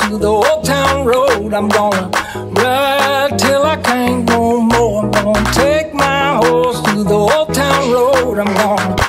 to the old town road. I'm gonna ride till I can't no more. I'm gonna take my horse to the old town road. I'm gonna